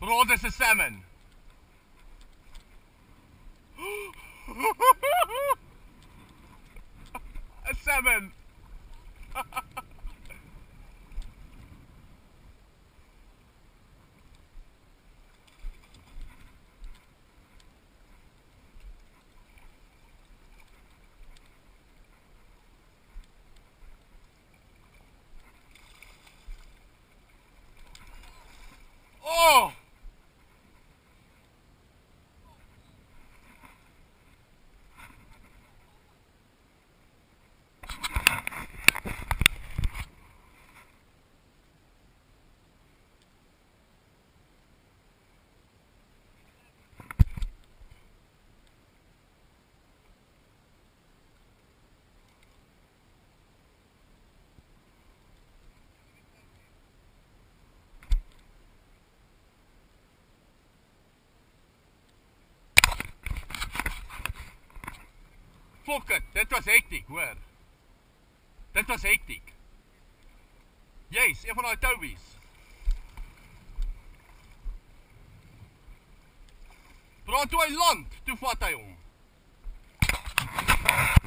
Bro, dis 'n salmon. A salmon. Oh! Fuck it, dit was hektiek, hoor. Dit was hektiek. Yes, een van die touwies. Bro, toe hy land, toe vat hy hom.